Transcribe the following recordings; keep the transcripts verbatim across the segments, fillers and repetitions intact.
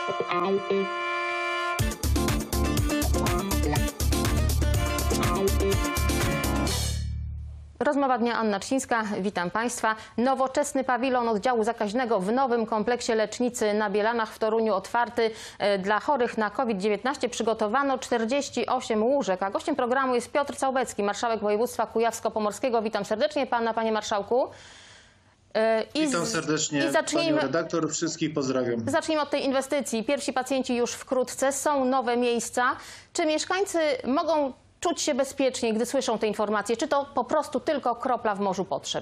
Rozmowa dnia, Anna Trzcińska. Witam Państwa. Nowoczesny pawilon oddziału zakaźnego w nowym kompleksie lecznicy na Bielanach w Toruniu otwarty dla chorych na COVID dziewiętnaście. Przygotowano czterdzieści osiem łóżek, a gościem programu jest Piotr Całbecki, marszałek województwa kujawsko-pomorskiego. Witam serdecznie Pana, Panie Marszałku. I Witam serdecznie, i zacznijmy, Panią redaktor, wszystkich pozdrawiam. Zacznijmy od tej inwestycji. Pierwsi pacjenci już wkrótce, są nowe miejsca. Czy mieszkańcy mogą czuć się bezpiecznie, gdy słyszą te informacje? Czy to po prostu tylko kropla w morzu potrzeb?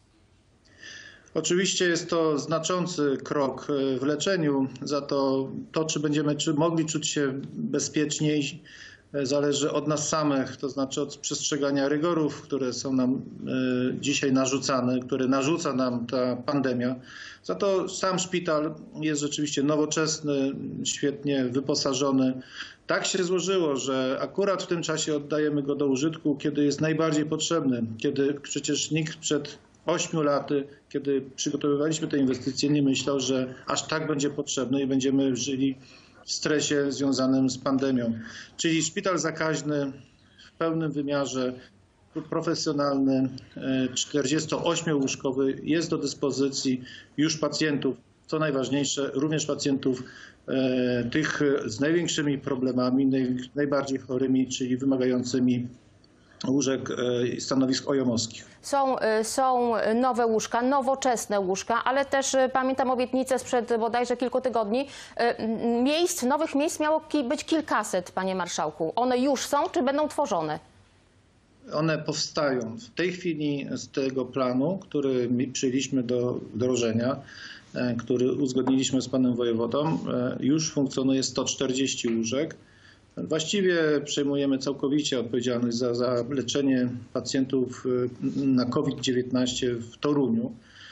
Oczywiście jest to znaczący krok w leczeniu. Za to, to czy będziemy czy mogli czuć się bezpieczniej, zależy od nas samych, to znaczy od przestrzegania rygorów, które są nam dzisiaj narzucane, które narzuca nam ta pandemia. Za to sam szpital jest rzeczywiście nowoczesny, świetnie wyposażony. Tak się złożyło, że akurat w tym czasie oddajemy go do użytku, kiedy jest najbardziej potrzebny, kiedy przecież nikt przed ośmiu laty, kiedy przygotowywaliśmy te inwestycje, nie myślał, że aż tak będzie potrzebny i będziemy żyli w stresie związanym z pandemią. Czyli szpital zakaźny w pełnym wymiarze, profesjonalny, czterdziestoośmiułóżkowy jest do dyspozycji już pacjentów, co najważniejsze, również pacjentów e, tych z największymi problemami, naj, najbardziej chorymi, czyli wymagającymi łóżek i stanowisk ojomowskich. Są, są nowe łóżka, nowoczesne łóżka, ale też pamiętam obietnicę sprzed bodajże kilku tygodni. Miejsc, nowych miejsc miało być kilkaset, Panie Marszałku. One już są, czy będą tworzone? One powstają. W tej chwili z tego planu, który przyjęliśmy do wdrożenia, który uzgodniliśmy z panem wojewodą, już funkcjonuje sto czterdzieści łóżek. Właściwie przejmujemy całkowicie odpowiedzialność za, za leczenie pacjentów na COVID dziewiętnaście w Toruniu.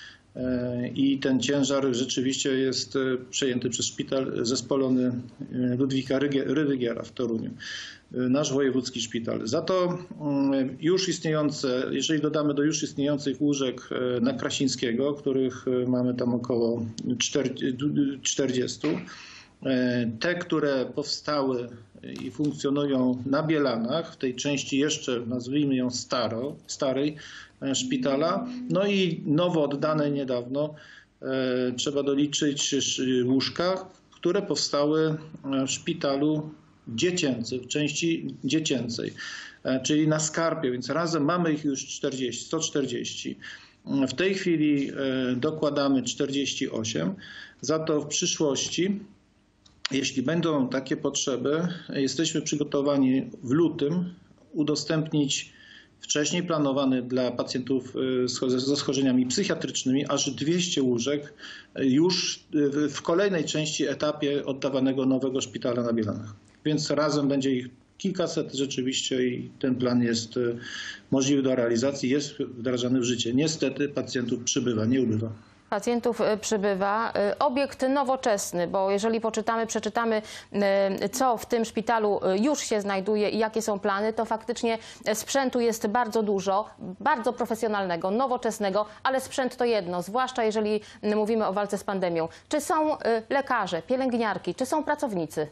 I ten ciężar rzeczywiście jest przejęty przez szpital zespolony Ludwika Rydygiera w Toruniu, nasz wojewódzki szpital. Za to już istniejące, jeżeli dodamy do już istniejących łóżek na Krasińskiego, których mamy tam około czterdziestu, te, które powstały i funkcjonują na Bielanach, w tej części jeszcze, nazwijmy ją staro, starej szpitala, no i nowo oddane niedawno, trzeba doliczyć łóżka, które powstały w szpitalu dziecięcym, w części dziecięcej, czyli na Skarpie, więc razem mamy ich już czterdzieści, sto czterdzieści. W tej chwili dokładamy czterdzieści osiem, za to w przyszłości, jeśli będą takie potrzeby, jesteśmy przygotowani w lutym udostępnić wcześniej planowany dla pacjentów ze schorzeniami psychiatrycznymi aż dwieście łóżek już w kolejnej części etapie oddawanego nowego szpitala na Bielanach. Więc razem będzie ich kilkaset rzeczywiście i ten plan jest możliwy do realizacji, jest wdrażany w życie. Niestety pacjentów przybywa, nie ubywa. Pacjentów przybywa. Obiekt nowoczesny, bo jeżeli poczytamy, przeczytamy, co w tym szpitalu już się znajduje i jakie są plany, to faktycznie sprzętu jest bardzo dużo, bardzo profesjonalnego, nowoczesnego, ale sprzęt to jedno, zwłaszcza jeżeli mówimy o walce z pandemią. Czy są lekarze, pielęgniarki, czy są pracownicy?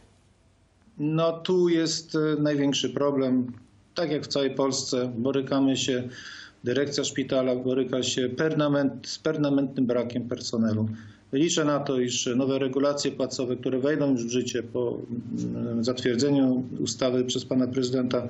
No tu jest największy problem. Tak jak w całej Polsce borykamy się, dyrekcja szpitala boryka się permanent, z permanentnym brakiem personelu. Liczę na to, iż nowe regulacje płacowe, które wejdą już w życie po zatwierdzeniu ustawy przez pana prezydenta,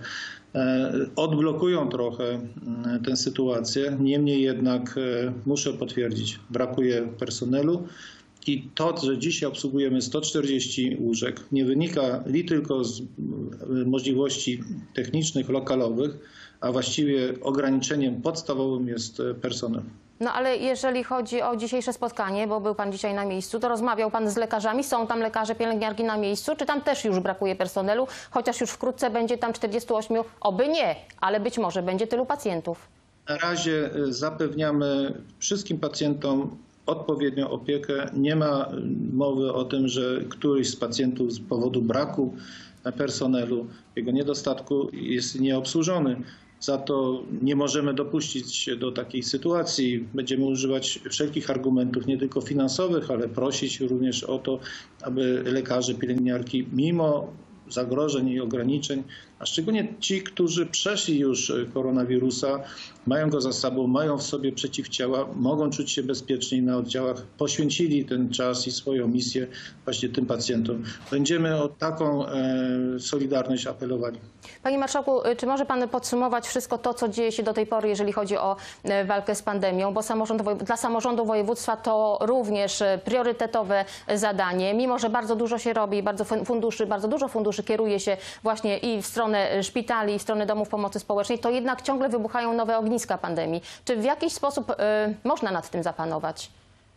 odblokują trochę tę sytuację. Niemniej jednak muszę potwierdzić, brakuje personelu. I to, że dzisiaj obsługujemy sto czterdzieści łóżek, nie wynika li tylko z możliwości technicznych, lokalowych, a właściwie ograniczeniem podstawowym jest personel. No ale jeżeli chodzi o dzisiejsze spotkanie, bo był pan dzisiaj na miejscu, to rozmawiał pan z lekarzami, są tam lekarze, pielęgniarki na miejscu, czy tam też już brakuje personelu, chociaż już wkrótce będzie tam czterdziestu ośmiu, oby nie, ale być może będzie tylu pacjentów. Na razie zapewniamy wszystkim pacjentom odpowiednią opiekę. Nie ma mowy o tym, że któryś z pacjentów z powodu braku personelu, jego niedostatku jest nieobsłużony. Za to nie możemy dopuścić się do takiej sytuacji. Będziemy używać wszelkich argumentów, nie tylko finansowych, ale prosić również o to, aby lekarze, pielęgniarki mimo zagrożeń i ograniczeń, a szczególnie ci, którzy przeszli już koronawirusa, mają go za sobą, mają w sobie przeciwciała, mogą czuć się bezpieczniej na oddziałach, poświęcili ten czas i swoją misję właśnie tym pacjentom. Będziemy o taką solidarność apelowali. Panie marszałku, czy może pan podsumować wszystko to, co dzieje się do tej pory, jeżeli chodzi o walkę z pandemią, bo samorząd, dla samorządu województwa to również priorytetowe zadanie, mimo że bardzo dużo się robi, bardzo funduszy, bardzo dużo funduszy kieruje się właśnie i w stronę szpitali, i w stronę domów pomocy społecznej, to jednak ciągle wybuchają nowe ogniska pandemii. Czy w jakiś sposób y, można nad tym zapanować?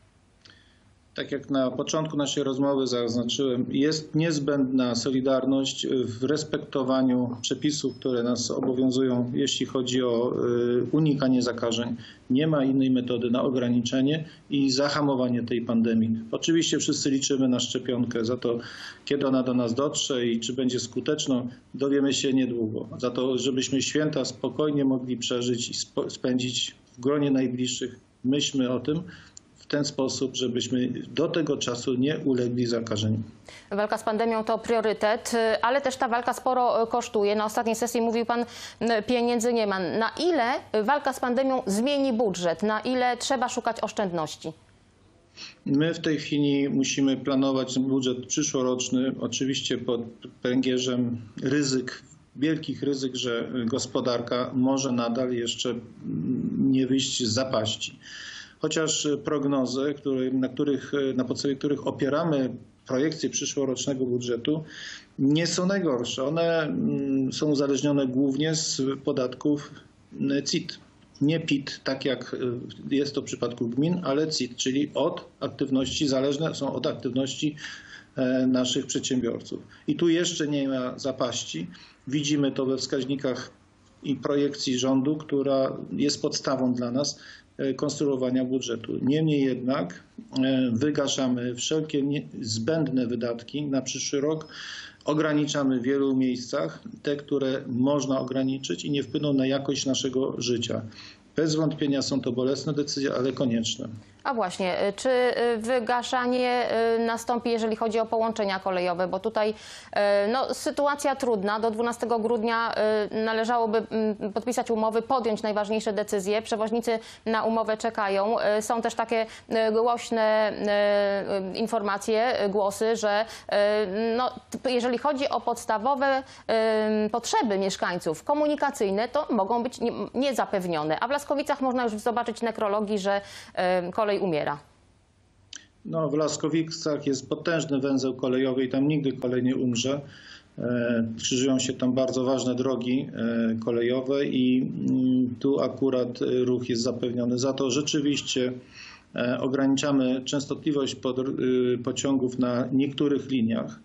Tak jak na początku naszej rozmowy zaznaczyłem, jest niezbędna solidarność w respektowaniu przepisów, które nas obowiązują, jeśli chodzi o unikanie zakażeń. Nie ma innej metody na ograniczenie i zahamowanie tej pandemii. Oczywiście wszyscy liczymy na szczepionkę, za to kiedy ona do nas dotrze i czy będzie skuteczną, dowiemy się niedługo. Za to, żebyśmy święta spokojnie mogli przeżyć i spędzić w gronie najbliższych, myślmy o tym, w ten sposób, żebyśmy do tego czasu nie ulegli zakażeniu. Walka z pandemią to priorytet, ale też ta walka sporo kosztuje. Na ostatniej sesji mówił pan, pieniędzy nie ma. Na ile walka z pandemią zmieni budżet? Na ile trzeba szukać oszczędności? My w tej chwili musimy planować budżet przyszłoroczny, oczywiście pod pręgierzem ryzyk, wielkich ryzyk, że gospodarka może nadal jeszcze nie wyjść z zapaści. Chociaż prognozy, które, na, których, na podstawie których opieramy projekcję przyszłorocznego budżetu, nie są najgorsze. One są uzależnione głównie z podatków C I T. Nie P I T, tak jak jest to w przypadku gmin, ale C I T, czyli od aktywności, zależne są od aktywności naszych przedsiębiorców. I tu jeszcze nie ma zapaści. Widzimy to we wskaźnikach i projekcji rządu, która jest podstawą dla nas konstruowania budżetu. Niemniej jednak wygaszamy wszelkie zbędne wydatki na przyszły rok, ograniczamy w wielu miejscach te, które można ograniczyć i nie wpłyną na jakość naszego życia. Bez wątpienia są to bolesne decyzje, ale konieczne. A właśnie, czy wygaszanie nastąpi, jeżeli chodzi o połączenia kolejowe? Bo tutaj no, sytuacja trudna. Do dwunastego grudnia należałoby podpisać umowy, podjąć najważniejsze decyzje. Przewoźnicy na umowę czekają. Są też takie głośne informacje, głosy, że no, jeżeli chodzi o podstawowe potrzeby mieszkańców komunikacyjne, to mogą być niezapewnione. A w Laskowicach można już zobaczyć nekrologii, że kolej umiera. No, w Laskowicach jest potężny węzeł kolejowy i tam nigdy kolej nie umrze. Krzyżują się tam bardzo ważne drogi kolejowe i tu akurat ruch jest zapewniony. Za to rzeczywiście ograniczamy częstotliwość pociągów na niektórych liniach,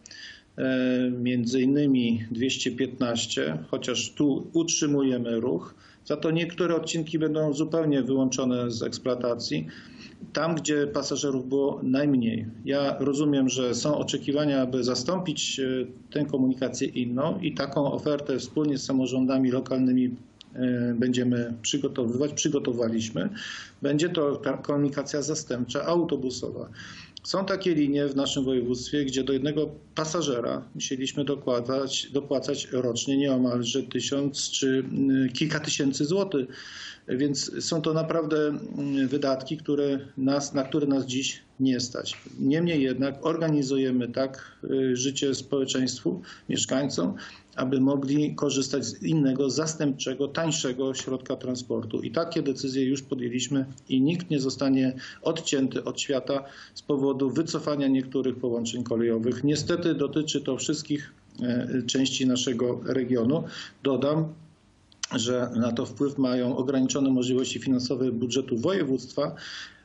między innymi dwieście piętnaście, chociaż tu utrzymujemy ruch. Za to niektóre odcinki będą zupełnie wyłączone z eksploatacji, tam gdzie pasażerów było najmniej. Ja rozumiem, że są oczekiwania, aby zastąpić tę komunikację inną i taką ofertę wspólnie z samorządami lokalnymi będziemy przygotowywać, przygotowaliśmy. Będzie to komunikacja zastępcza, autobusowa. Są takie linie w naszym województwie, gdzie do jednego pasażera musieliśmy dokładać, dopłacać rocznie nieomalże tysiąc czy kilka tysięcy złotych. Więc są to naprawdę wydatki, które nas, na które nas dziś nie stać. Niemniej jednak organizujemy tak życie społeczeństwu, mieszkańcom, aby mogli korzystać z innego, zastępczego, tańszego środka transportu. I takie decyzje już podjęliśmy i nikt nie zostanie odcięty od świata z powodu wycofania niektórych połączeń kolejowych. Niestety dotyczy to wszystkich części naszego regionu. Dodam, że na to wpływ mają ograniczone możliwości finansowe budżetu województwa,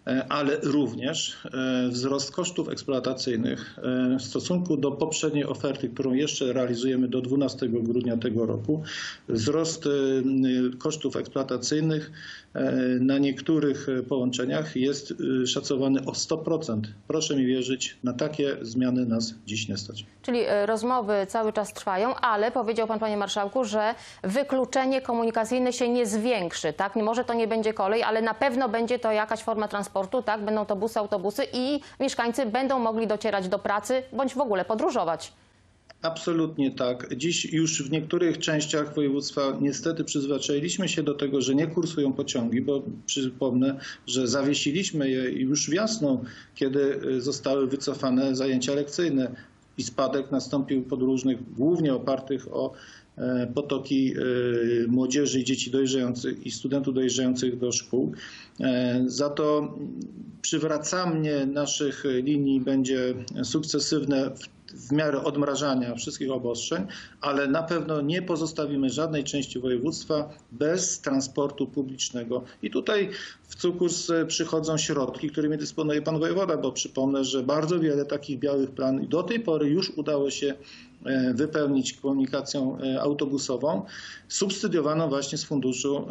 ale również wzrost kosztów eksploatacyjnych w stosunku do poprzedniej oferty, którą jeszcze realizujemy do dwunastego grudnia tego roku. Wzrost kosztów eksploatacyjnych na niektórych połączeniach jest szacowany o sto procent. Proszę mi wierzyć, na takie zmiany nas dziś nie stać. Czyli rozmowy cały czas trwają, ale powiedział pan, panie marszałku, że wykluczenie komunikacyjne się nie zwiększy, tak? Może to nie będzie kolej, ale na pewno będzie to jakaś forma transportu, tak? Będą to busy, autobusy i mieszkańcy będą mogli docierać do pracy bądź w ogóle podróżować. Absolutnie tak. Dziś już w niektórych częściach województwa niestety przyzwyczailiśmy się do tego, że nie kursują pociągi, bo przypomnę, że zawiesiliśmy je już wiosną, kiedy zostały wycofane zajęcia lekcyjne i spadek nastąpił podróżnych, głównie opartych o potoki młodzieży i dzieci dojeżdżających i studentów dojeżdżających do szkół. Za to przywracanie naszych linii będzie sukcesywne w miarę odmrażania wszystkich obostrzeń, ale na pewno nie pozostawimy żadnej części województwa bez transportu publicznego. I tutaj w sukurs przychodzą środki, którymi dysponuje pan wojewoda, bo przypomnę, że bardzo wiele takich białych plan i do tej pory już udało się wypełnić komunikacją autobusową, subsydiowaną właśnie z funduszu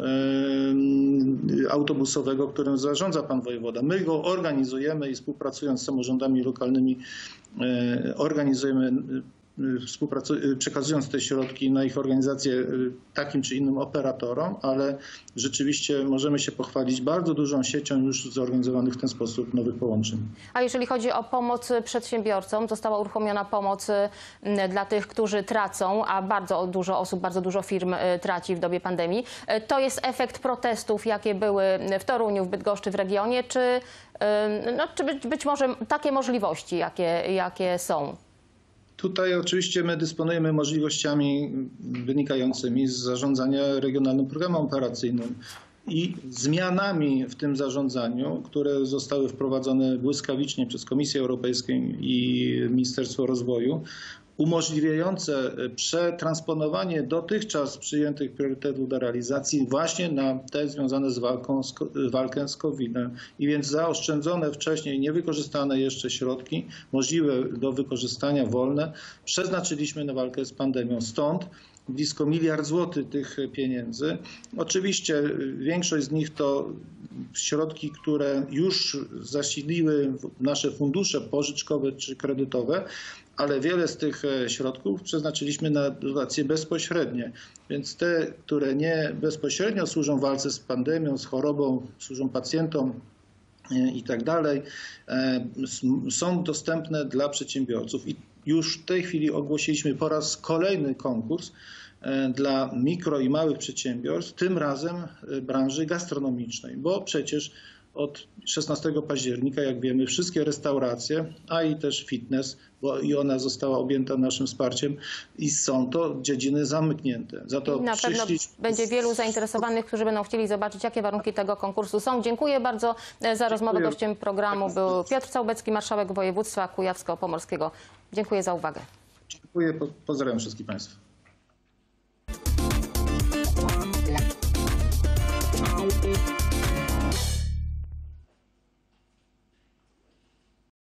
autobusowego, którym zarządza pan wojewoda. My go organizujemy i współpracując z samorządami lokalnymi organizujemy, przekazując te środki na ich organizację takim czy innym operatorom, ale rzeczywiście możemy się pochwalić bardzo dużą siecią już zorganizowanych w ten sposób nowych połączeń. A jeżeli chodzi o pomoc przedsiębiorcom, została uruchomiona pomoc dla tych, którzy tracą, a bardzo dużo osób, bardzo dużo firm traci w dobie pandemii. To jest efekt protestów, jakie były w Toruniu, w Bydgoszczy, w regionie, czy, no, czy być, być może takie możliwości, jakie, jakie są? Tutaj oczywiście my dysponujemy możliwościami wynikającymi z zarządzania regionalnym programem operacyjnym i zmianami w tym zarządzaniu, które zostały wprowadzone błyskawicznie przez Komisję Europejską i Ministerstwo Rozwoju, umożliwiające przetransponowanie dotychczas przyjętych priorytetów do realizacji właśnie na te związane z walką z, walkę z kowidem. I więc zaoszczędzone wcześniej, niewykorzystane jeszcze środki, możliwe do wykorzystania wolne, przeznaczyliśmy na walkę z pandemią. Stąd blisko miliard złotych tych pieniędzy. Oczywiście większość z nich to środki, które już zasiliły nasze fundusze pożyczkowe czy kredytowe, ale wiele z tych środków przeznaczyliśmy na dotacje bezpośrednie. Więc te, które nie bezpośrednio służą walce z pandemią, z chorobą, służą pacjentom i tak dalej, są dostępne dla przedsiębiorców. I już w tej chwili ogłosiliśmy po raz kolejny konkurs dla mikro i małych przedsiębiorstw, tym razem branży gastronomicznej, bo przecież od szesnastego października, jak wiemy, wszystkie restauracje, a i też fitness, bo i ona została objęta naszym wsparciem i są to dziedziny zamknięte. Za to Na przyszli... pewno będzie wielu zainteresowanych, którzy będą chcieli zobaczyć, jakie warunki tego konkursu są. Dziękuję bardzo za rozmowę. Gościem programu był Piotr Całbecki, marszałek województwa kujawsko-pomorskiego. Dziękuję za uwagę. Dziękuję, pozdrawiam wszystkich państwa.